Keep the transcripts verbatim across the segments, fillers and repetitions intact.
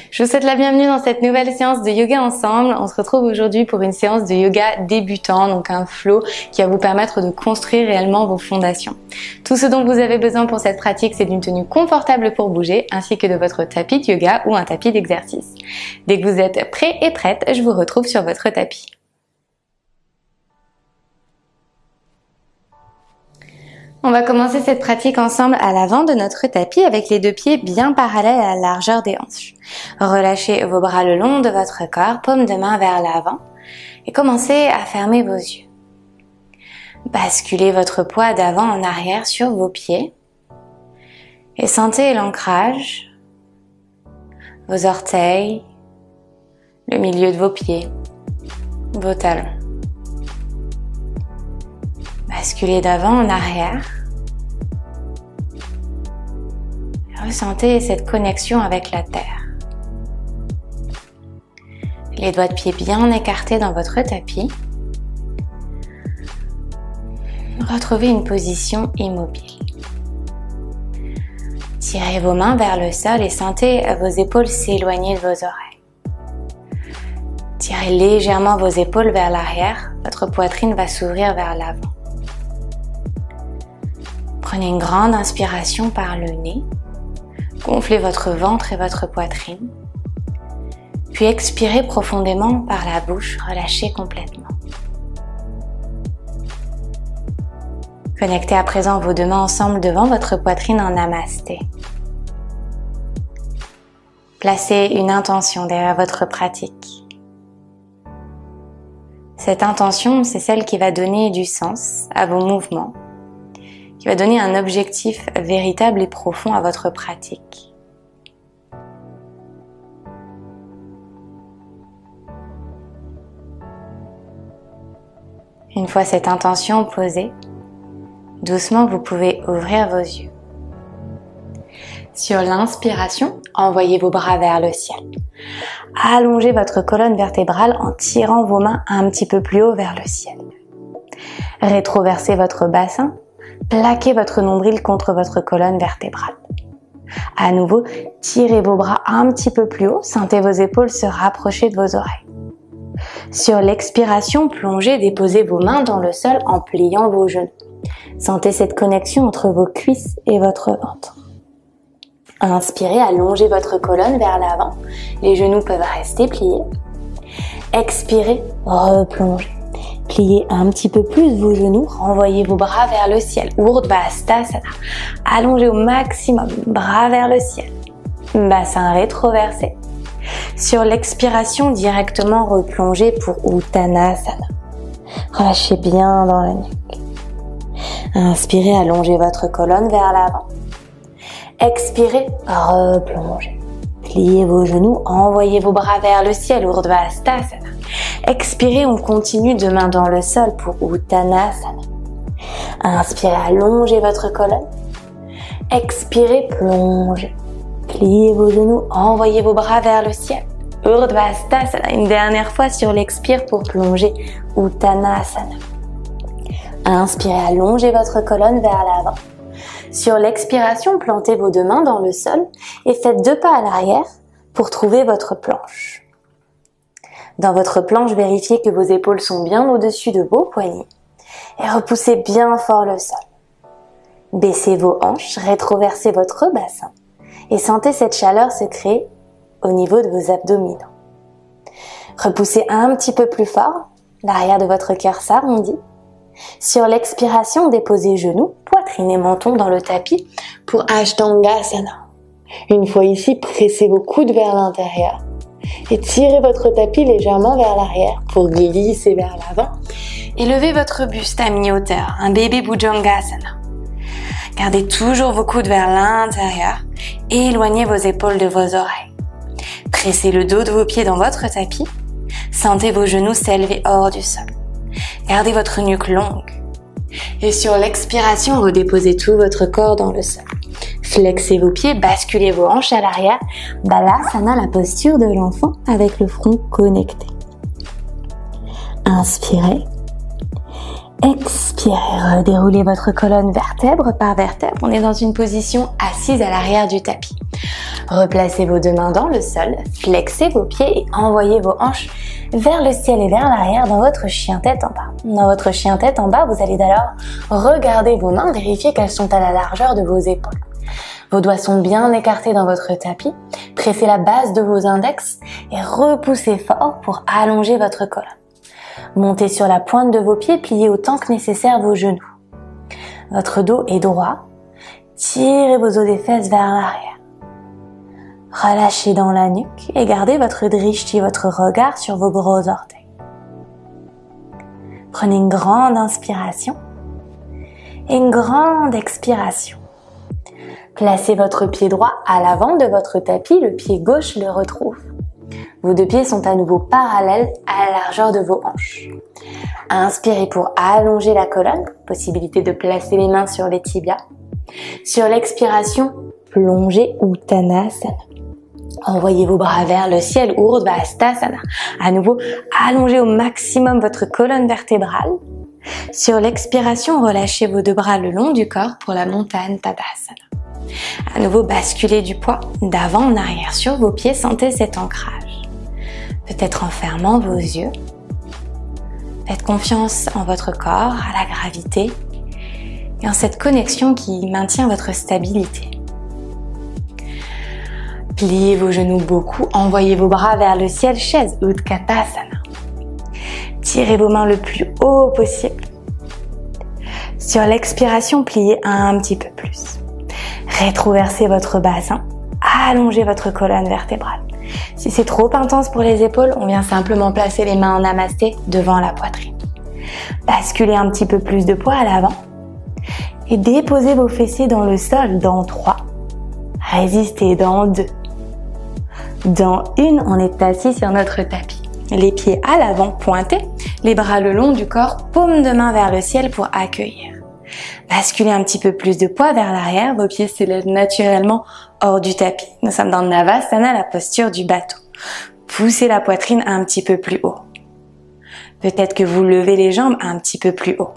Je vous souhaite la bienvenue dans cette nouvelle séance de yoga ensemble. On se retrouve aujourd'hui pour une séance de yoga débutant, donc un flow qui va vous permettre de construire réellement vos fondations. Tout ce dont vous avez besoin pour cette pratique, c'est d'une tenue confortable pour bouger, ainsi que de votre tapis de yoga ou un tapis d'exercice. Dès que vous êtes prêts et prêtes, je vous retrouve sur votre tapis. On va commencer cette pratique ensemble à l'avant de notre tapis avec les deux pieds bien parallèles à la largeur des hanches. Relâchez vos bras le long de votre corps, paume de main vers l'avant et commencez à fermer vos yeux. Basculez votre poids d'avant en arrière sur vos pieds et sentez l'ancrage, vos orteils, le milieu de vos pieds, vos talons. Basculez d'avant en arrière. Ressentez cette connexion avec la terre. Les doigts de pied bien écartés dans votre tapis. Retrouvez une position immobile. Tirez vos mains vers le sol et sentez vos épaules s'éloigner de vos oreilles. Tirez légèrement vos épaules vers l'arrière. Votre poitrine va s'ouvrir vers l'avant. Prenez une grande inspiration par le nez, gonflez votre ventre et votre poitrine, puis expirez profondément par la bouche, relâchez complètement. Connectez à présent vos deux mains ensemble devant votre poitrine en namasté. Placez une intention derrière votre pratique. Cette intention, c'est celle qui va donner du sens à vos mouvements, qui va donner un objectif véritable et profond à votre pratique. Une fois cette intention posée, doucement vous pouvez ouvrir vos yeux. Sur l'inspiration, envoyez vos bras vers le ciel. Allongez votre colonne vertébrale en tirant vos mains un petit peu plus haut vers le ciel. Rétroversez votre bassin. Plaquez votre nombril contre votre colonne vertébrale. À nouveau, tirez vos bras un petit peu plus haut, sentez vos épaules se rapprocher de vos oreilles. Sur l'expiration, plongez, déposez vos mains dans le sol en pliant vos genoux. Sentez cette connexion entre vos cuisses et votre ventre. Inspirez, allongez votre colonne vers l'avant. Les genoux peuvent rester pliés. Expirez, replongez. Pliez un petit peu plus vos genoux, renvoyez vos bras vers le ciel. Urdhva-stasana. Allongez au maximum, bras vers le ciel. Bassin rétroversé. Sur l'expiration, directement replongez pour Uttanasana. Relâchez bien dans la nuque. Inspirez, allongez votre colonne vers l'avant. Expirez, replongez. Pliez vos genoux, envoyez vos bras vers le ciel. Urdhva-stasana. Expirez, on continue de main dans le sol pour Uttanasana. Inspirez, allongez votre colonne. Expirez, plongez. Pliez vos genoux, envoyez vos bras vers le ciel. Urdhva-stasana. Une dernière fois sur l'expire pour plonger. Uttanasana. Inspirez, allongez votre colonne vers l'avant. Sur l'expiration, plantez vos deux mains dans le sol et faites deux pas à l'arrière pour trouver votre planche. Dans votre planche, vérifiez que vos épaules sont bien au-dessus de vos poignets et repoussez bien fort le sol. Baissez vos hanches, rétroversez votre bassin et sentez cette chaleur se créer au niveau de vos abdominaux. Repoussez un petit peu plus fort, l'arrière de votre cœur s'arrondit. Sur l'expiration, déposez genoux, poitrine et menton dans le tapis pour Ashtangasana. Une fois ici, pressez vos coudes vers l'intérieur et tirez votre tapis légèrement vers l'arrière pour glisser vers l'avant et levez votre buste à mi-hauteur, un bébé Bhujangasana. Gardez toujours vos coudes vers l'intérieur et éloignez vos épaules de vos oreilles. Pressez le dos de vos pieds dans votre tapis, sentez vos genoux s'élever hors du sol. Gardez votre nuque longue et sur l'expiration, redéposez tout votre corps dans le sol. Flexez vos pieds, basculez vos hanches à l'arrière. Balasana, la posture de l'enfant avec le front connecté. Inspirez. Expirez, redéroulez votre colonne vertèbre par vertèbre. On est dans une position assise à l'arrière du tapis. Replacez vos deux mains dans le sol, flexez vos pieds et envoyez vos hanches vers le ciel et vers l'arrière dans votre chien tête en bas. Dans votre chien tête en bas, vous allez alors regarder vos mains, vérifier qu'elles sont à la largeur de vos épaules. Vos doigts sont bien écartés dans votre tapis, pressez la base de vos index et repoussez fort pour allonger votre colonne. Montez sur la pointe de vos pieds, pliez autant que nécessaire vos genoux. Votre dos est droit, tirez vos os des fesses vers l'arrière. Relâchez dans la nuque et gardez votre drishti, votre regard sur vos gros orteils. Prenez une grande inspiration et une grande expiration. Placez votre pied droit à l'avant de votre tapis, le pied gauche le retrouve. Vos deux pieds sont à nouveau parallèles à la largeur de vos hanches. Inspirez pour allonger la colonne, possibilité de placer les mains sur les tibias. Sur l'expiration, plongez Uttanasana. Envoyez vos bras vers le ciel, Urdhva Hastasana. À nouveau, allongez au maximum votre colonne vertébrale. Sur l'expiration, relâchez vos deux bras le long du corps pour la montagne Tadasana. À nouveau, basculez du poids d'avant en arrière sur vos pieds, sentez cet ancrage. Peut-être en fermant vos yeux. Faites confiance en votre corps, à la gravité et en cette connexion qui maintient votre stabilité. Pliez vos genoux beaucoup, envoyez vos bras vers le ciel, chaise Utkatasana. Tirez vos mains le plus haut possible. Sur l'expiration, pliez un petit peu plus. Rétroversez votre bassin, allongez votre colonne vertébrale. Si c'est trop intense pour les épaules, on vient simplement placer les mains en namasté devant la poitrine. Basculez un petit peu plus de poids à l'avant et déposez vos fessiers dans le sol dans trois. Résistez dans deux. Dans une, on est assis sur notre tapis. Les pieds à l'avant pointés, les bras le long du corps, paume de main vers le ciel pour accueillir. Basculez un petit peu plus de poids vers l'arrière, vos pieds s'élèvent naturellement hors du tapis. Nous sommes dans Navasana, la posture du bateau. Poussez la poitrine un petit peu plus haut. Peut-être que vous levez les jambes un petit peu plus haut.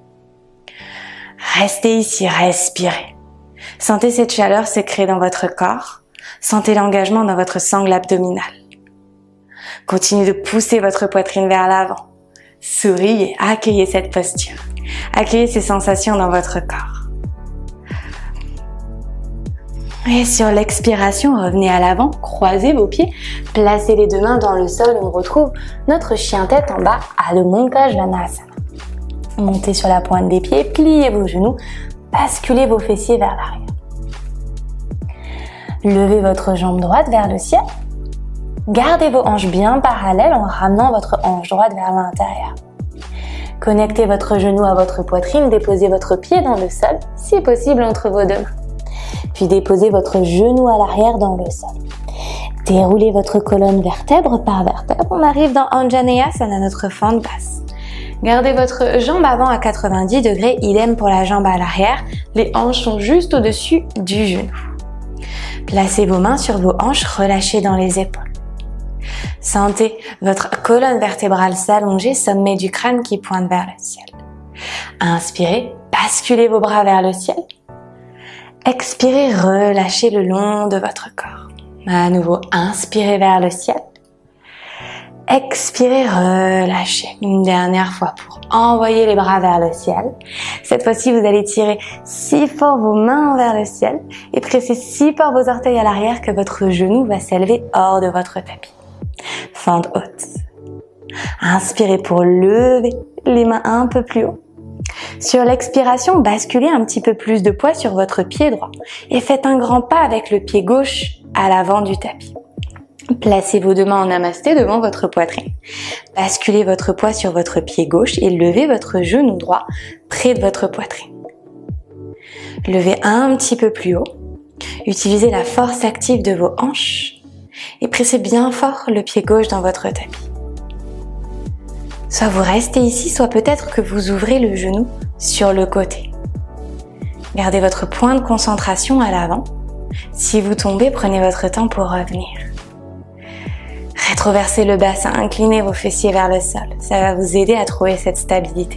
Restez ici, respirez. Sentez cette chaleur se créer dans votre corps. Sentez l'engagement dans votre sangle abdominale. Continuez de pousser votre poitrine vers l'avant. Souriez, accueillez cette posture. Accueillez ces sensations dans votre corps. Et sur l'expiration, revenez à l'avant, croisez vos pieds, placez les deux mains dans le sol. On retrouve notre chien tête en bas, Adho Mukha Svanasana. Montez sur la pointe des pieds, pliez vos genoux, basculez vos fessiers vers l'arrière. Levez votre jambe droite vers le ciel. Gardez vos hanches bien parallèles en ramenant votre hanche droite vers l'intérieur. Connectez votre genou à votre poitrine, déposez votre pied dans le sol, si possible entre vos deux mains. Puis déposez votre genou à l'arrière dans le sol. Déroulez votre colonne vertèbre par vertèbre. On arrive dans Anjaneyasana, notre fente basse. Gardez votre jambe avant à quatre-vingt-dix degrés, idem pour la jambe à l'arrière. Les hanches sont juste au-dessus du genou. Placez vos mains sur vos hanches, relâchez dans les épaules. Sentez votre colonne vertébrale s'allonger, sommet du crâne qui pointe vers le ciel. Inspirez, basculez vos bras vers le ciel. Expirez, relâchez le long de votre corps. À nouveau, inspirez vers le ciel. Expirez, relâchez. Une dernière fois pour envoyer les bras vers le ciel. Cette fois-ci, vous allez tirer si fort vos mains vers le ciel et presser si fort vos orteils à l'arrière que votre genou va s'élever hors de votre tapis. Fente haute. Inspirez pour lever les mains un peu plus haut. Sur l'expiration, basculez un petit peu plus de poids sur votre pied droit et faites un grand pas avec le pied gauche à l'avant du tapis. Placez vos deux mains en namasté devant votre poitrine. Basculez votre poids sur votre pied gauche et levez votre genou droit près de votre poitrine. Levez un petit peu plus haut. Utilisez la force active de vos hanches et pressez bien fort le pied gauche dans votre tapis. Soit vous restez ici, soit peut-être que vous ouvrez le genou sur le côté. Gardez votre point de concentration à l'avant. Si vous tombez, prenez votre temps pour revenir. Rétroversez le bassin, inclinez vos fessiers vers le sol. Ça va vous aider à trouver cette stabilité.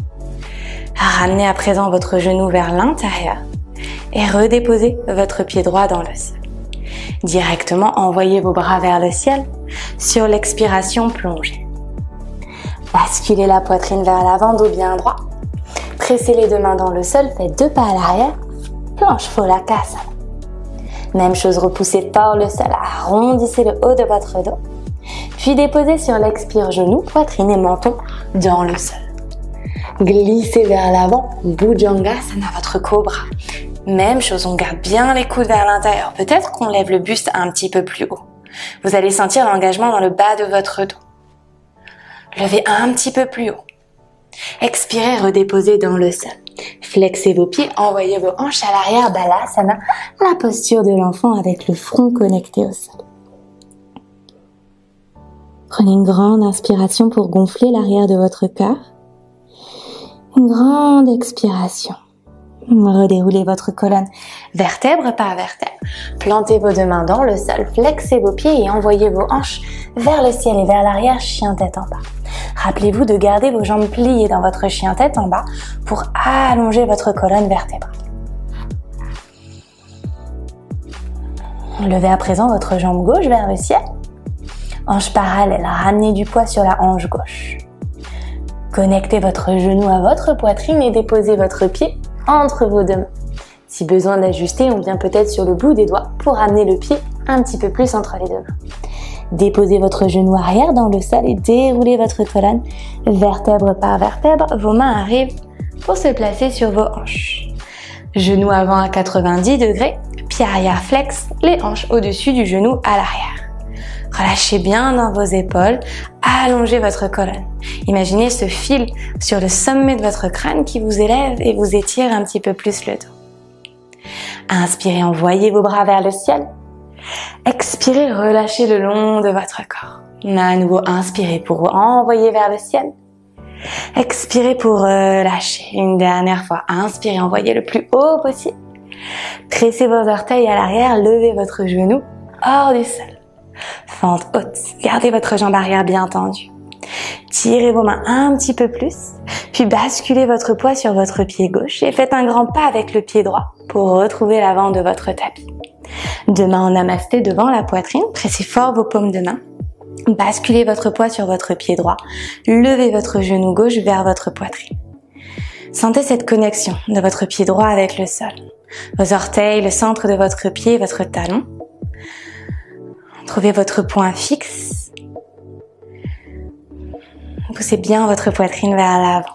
Ramenez à présent votre genou vers l'intérieur et redéposez votre pied droit dans le sol. Directement, envoyez vos bras vers le ciel. Sur l'expiration, plongez. Basculez la poitrine vers l'avant, dos bien droit. Pressez les deux mains dans le sol, faites deux pas à l'arrière. Planche Pholakasana. Même chose, repoussez fort le sol, arrondissez le haut de votre dos. Puis déposez sur l'expire genoux, poitrine et menton dans le sol. Glissez vers l'avant, Bhujangasana, votre cobra. Même chose, on garde bien les coudes vers l'intérieur. Peut-être qu'on lève le buste un petit peu plus haut. Vous allez sentir l'engagement dans le bas de votre dos. Levez un petit peu plus haut. Expirez, redéposez dans le sol. Flexez vos pieds, envoyez vos hanches à l'arrière, Balasana, la posture de l'enfant avec le front connecté au sol. Prenez une grande inspiration pour gonfler l'arrière de votre cœur. Une grande expiration. Redéroulez votre colonne vertèbre par vertèbre. Plantez vos deux mains dans le sol, flexez vos pieds et envoyez vos hanches vers le ciel et vers l'arrière, chien tête en bas. Rappelez-vous de garder vos jambes pliées dans votre chien tête en bas pour allonger votre colonne vertébrale. Levez à présent votre jambe gauche vers le ciel. Hanche parallèle, ramenez du poids sur la hanche gauche. Connectez votre genou à votre poitrine et déposez votre pied entre vos deux mains. Si besoin d'ajuster, on vient peut-être sur le bout des doigts pour amener le pied un petit peu plus entre les deux mains. Déposez votre genou arrière dans le sol et déroulez votre colonne vertèbre par vertèbre. Vos mains arrivent pour se placer sur vos hanches. Genou avant à quatre-vingt-dix degrés, pied arrière flex, les hanches au-dessus du genou à l'arrière. Relâchez bien dans vos épaules, allongez votre colonne. Imaginez ce fil sur le sommet de votre crâne qui vous élève et vous étire un petit peu plus le dos. Inspirez, envoyez vos bras vers le ciel. Expirez, relâchez le long de votre corps. À nouveau, inspirez pour envoyer vers le ciel. Expirez pour relâcher. Une dernière fois, inspirez, envoyez le plus haut possible. Tressez vos orteils à l'arrière, levez votre genou hors du sol. Fente haute, gardez votre jambe arrière bien tendue. Tirez vos mains un petit peu plus, puis basculez votre poids sur votre pied gauche et faites un grand pas avec le pied droit pour retrouver l'avant de votre tapis. Deux mains en namasté devant la poitrine, pressez fort vos paumes de main. Basculez votre poids sur votre pied droit, levez votre genou gauche vers votre poitrine. Sentez cette connexion de votre pied droit avec le sol. Vos orteils, le centre de votre pied, votre talon. Trouvez votre point fixe. Poussez bien votre poitrine vers l'avant.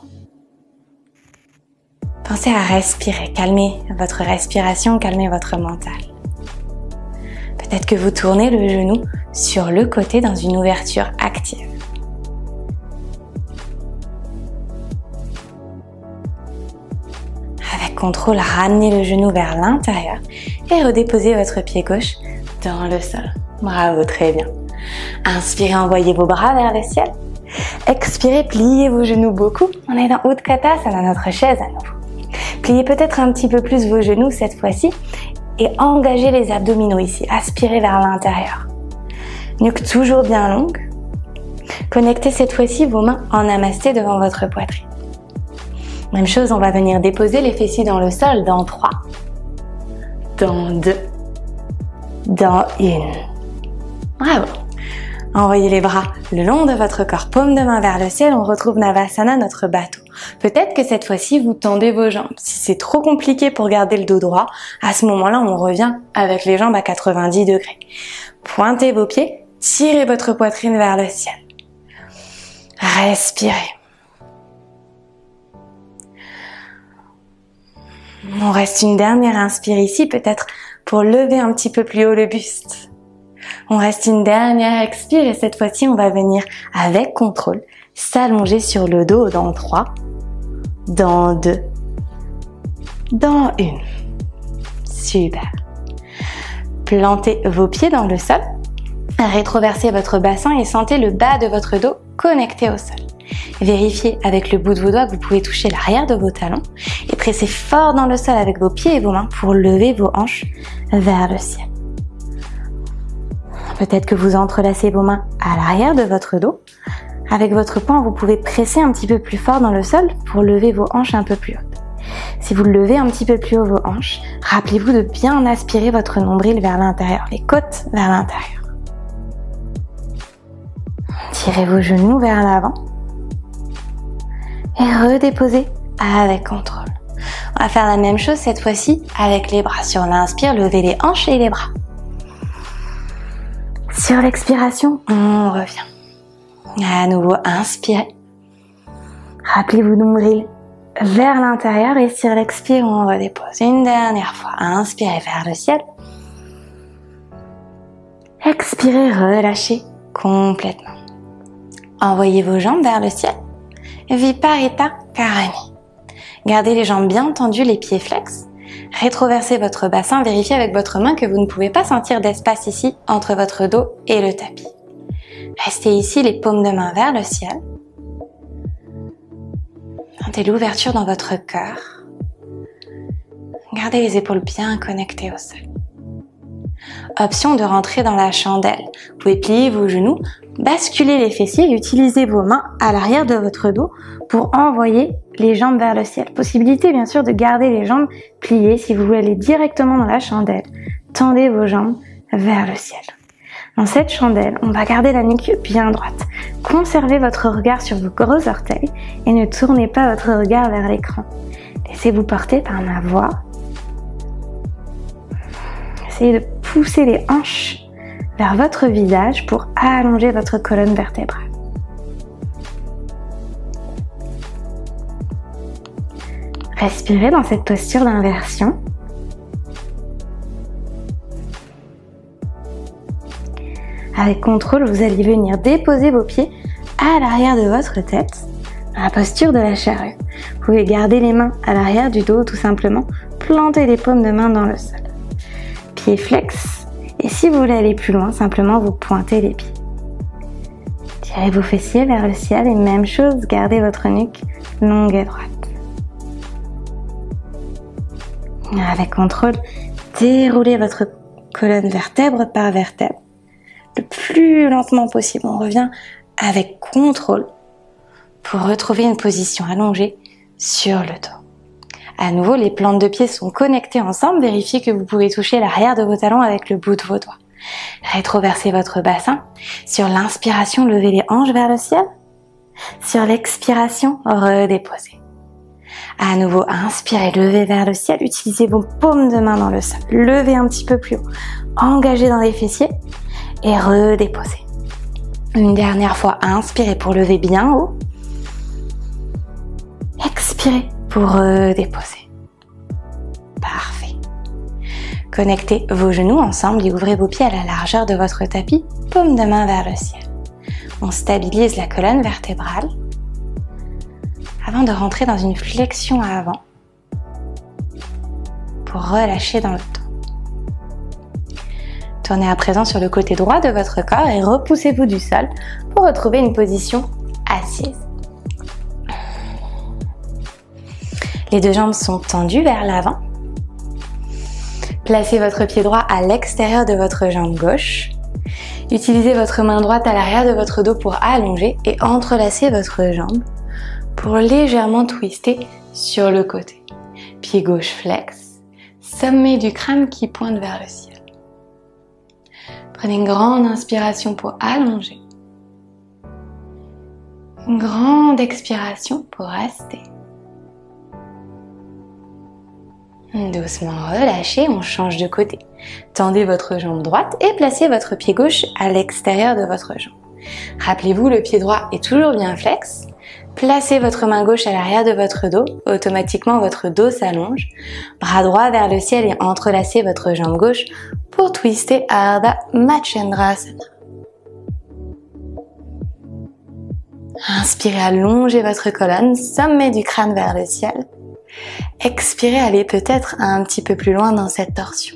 Pensez à respirer, calmez votre respiration, calmez votre mental. Peut-être que vous tournez le genou sur le côté dans une ouverture active. Avec contrôle, ramenez le genou vers l'intérieur et redéposez votre pied gauche dans le sol. Bravo, très bien. Inspirez, envoyez vos bras vers le ciel. Expirez, pliez vos genoux beaucoup. On est dans Utkatasana, notre chaise à nouveau. Pliez peut-être un petit peu plus vos genoux cette fois-ci et engagez les abdominaux ici. Aspirez vers l'intérieur. Nuque toujours bien longue. Connectez cette fois-ci vos mains en namasté devant votre poitrine. Même chose, on va venir déposer les fessiers dans le sol dans trois, dans deux, dans une. Bravo. Envoyez les bras le long de votre corps, paume de main vers le ciel, on retrouve Navasana, notre bateau. Peut-être que cette fois-ci, vous tendez vos jambes. Si c'est trop compliqué pour garder le dos droit, à ce moment-là, on revient avec les jambes à quatre-vingt-dix degrés. Pointez vos pieds, tirez votre poitrine vers le ciel. Respirez. On reste une dernière inspire ici, peut-être pour lever un petit peu plus haut le buste. On reste une dernière expire et cette fois-ci, on va venir avec contrôle s'allonger sur le dos dans trois, dans deux, dans une. Super. Plantez vos pieds dans le sol, rétroversez votre bassin et sentez le bas de votre dos connecté au sol. Vérifiez avec le bout de vos doigts que vous pouvez toucher l'arrière de vos talons et pressez fort dans le sol avec vos pieds et vos mains pour lever vos hanches vers le ciel. Peut-être que vous entrelacez vos mains à l'arrière de votre dos. Avec votre poing, vous pouvez presser un petit peu plus fort dans le sol pour lever vos hanches un peu plus hautes. Si vous levez un petit peu plus haut vos hanches, rappelez-vous de bien aspirer votre nombril vers l'intérieur, les côtes vers l'intérieur. Tirez vos genoux vers l'avant et redéposez avec contrôle. On va faire la même chose cette fois-ci avec les bras. Sur l'inspire, levez les hanches et les bras. Sur l'expiration, on revient. À nouveau, inspirez. Rappelez-vous nombril vers l'intérieur et sur l'expire, on redépose. Une dernière fois, inspirez vers le ciel. Expirez, relâchez complètement. Envoyez vos jambes vers le ciel. Viparita Karani. Gardez les jambes bien tendues, les pieds flex. Rétroversez votre bassin, vérifiez avec votre main que vous ne pouvez pas sentir d'espace ici entre votre dos et le tapis. Restez ici, les paumes de main vers le ciel. Sentez l'ouverture dans votre cœur. Gardez les épaules bien connectées au sol. Option de rentrer dans la chandelle. Vous pouvez plier vos genoux, basculer les fessiers et utiliser vos mains à l'arrière de votre dos pour envoyer les jambes vers le ciel. Possibilité bien sûr de garder les jambes pliées si vous voulez aller directement dans la chandelle. Tendez vos jambes vers le ciel. Dans cette chandelle, on va garder la nuque bien droite. Conservez votre regard sur vos gros orteils et ne tournez pas votre regard vers l'écran. Laissez-vous porter par ma voix. Essayez de pousser les hanches vers votre visage pour allonger votre colonne vertébrale. Respirez dans cette posture d'inversion. Avec contrôle, vous allez venir déposer vos pieds à l'arrière de votre tête, dans la posture de la charrue. Vous pouvez garder les mains à l'arrière du dos, tout simplement, planter les paumes de main dans le sol. Pieds flex, et si vous voulez aller plus loin, simplement vous pointez les pieds. Tirez vos fessiers vers le ciel et même chose, gardez votre nuque longue et droite. Avec contrôle, déroulez votre colonne vertèbre par vertèbre le plus lentement possible. On revient avec contrôle pour retrouver une position allongée sur le dos. À nouveau, les plantes de pieds sont connectées ensemble. Vérifiez que vous pouvez toucher l'arrière de vos talons avec le bout de vos doigts. Rétroversez votre bassin. Sur l'inspiration, levez les hanches vers le ciel. Sur l'expiration, redéposez. À nouveau, inspirez, levez vers le ciel. Utilisez vos paumes de main dans le sol. Levez un petit peu plus haut. Engagez dans les fessiers et redéposez. Une dernière fois, inspirez pour lever bien haut. Expirez pour redéposer. Parfait. Connectez vos genoux ensemble et ouvrez vos pieds à la largeur de votre tapis, paume de main vers le ciel. On stabilise la colonne vertébrale avant de rentrer dans une flexion à avant pour relâcher dans le dos. Tournez à présent sur le côté droit de votre corps et repoussez-vous du sol pour retrouver une position assise. Les deux jambes sont tendues vers l'avant. Placez votre pied droit à l'extérieur de votre jambe gauche. Utilisez votre main droite à l'arrière de votre dos pour allonger et entrelacer votre jambe pour légèrement twister sur le côté. Pied gauche flex, sommet du crâne qui pointe vers le ciel. Prenez une grande inspiration pour allonger. Une grande expiration pour rester. Doucement relâchez, on change de côté. Tendez votre jambe droite et placez votre pied gauche à l'extérieur de votre jambe. Rappelez-vous, le pied droit est toujours bien flex. Placez votre main gauche à l'arrière de votre dos. Automatiquement, votre dos s'allonge. Bras droit vers le ciel et entrelacez votre jambe gauche pour twister Ardha Matsyendrasana. Inspirez, allongez votre colonne, sommet du crâne vers le ciel. Expirez, allez peut-être un petit peu plus loin dans cette torsion.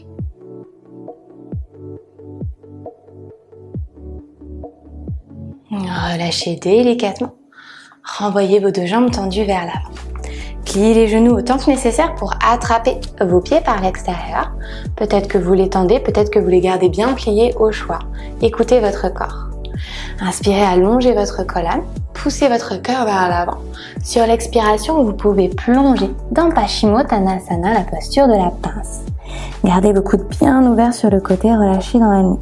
Relâchez délicatement. Renvoyez vos deux jambes tendues vers l'avant. Pliez les genoux autant que nécessaire pour attraper vos pieds par l'extérieur. Peut-être que vous les tendez, peut-être que vous les gardez bien pliés au choix. Écoutez votre corps. Inspirez, allongez votre colonne, poussez votre cœur vers l'avant. Sur l'expiration, vous pouvez plonger dans Paschimottanasana, la posture de la pince. Gardez vos coudes bien ouverts sur le côté, relâchez dans la nuque.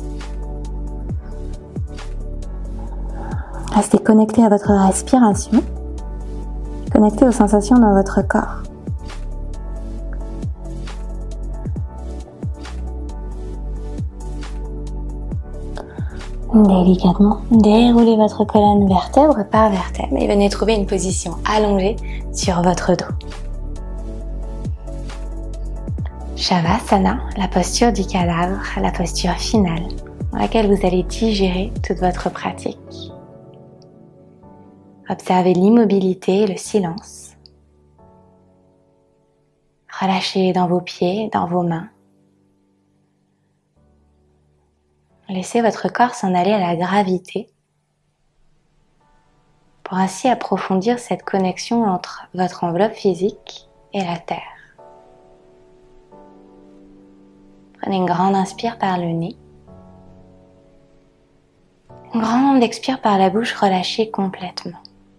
Restez connecté à votre respiration, connecté aux sensations dans votre corps. Délicatement, déroulez votre colonne vertèbre par vertèbre et venez trouver une position allongée sur votre dos. Shavasana, la posture du cadavre, la posture finale dans laquelle vous allez digérer toute votre pratique. Observez l'immobilité et le silence. Relâchez dans vos pieds, dans vos mains. Laissez votre corps s'en aller à la gravité pour ainsi approfondir cette connexion entre votre enveloppe physique et la terre. Prenez une grande inspire par le nez. Une grande expire par la bouche, relâchez complètement.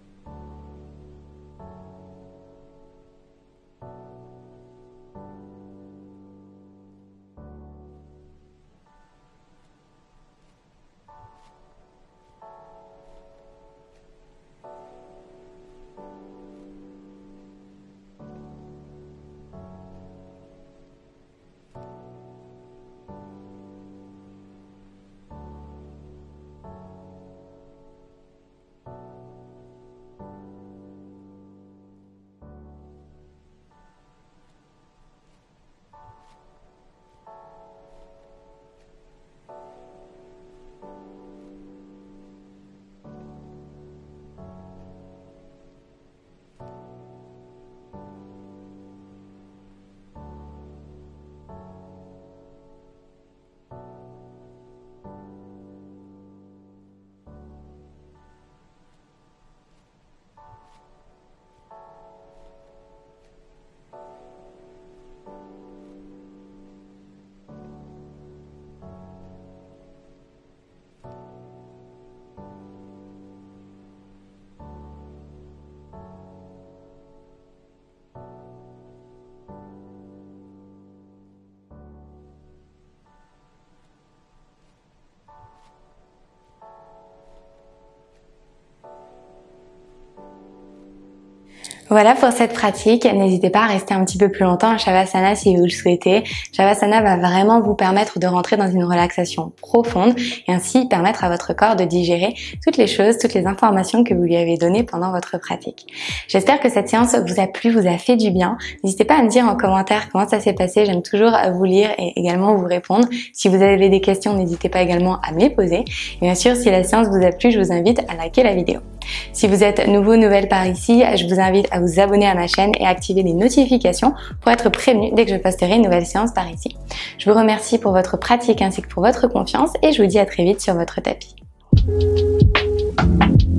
Voilà pour cette pratique. N'hésitez pas à rester un petit peu plus longtemps à Shavasana si vous le souhaitez. Shavasana va vraiment vous permettre de rentrer dans une relaxation profonde et ainsi permettre à votre corps de digérer toutes les choses, toutes les informations que vous lui avez données pendant votre pratique. J'espère que cette séance vous a plu, vous a fait du bien. N'hésitez pas à me dire en commentaire comment ça s'est passé. J'aime toujours vous lire et également vous répondre. Si vous avez des questions, n'hésitez pas également à me les poser. Et bien sûr, si la séance vous a plu, je vous invite à liker la vidéo. Si vous êtes nouveau, nouvelle par ici, je vous invite à vous abonner à ma chaîne et activer les notifications pour être prévenu dès que je posterai une nouvelle séance par ici. Je vous remercie pour votre pratique ainsi que pour votre confiance et je vous dis à très vite sur votre tapis.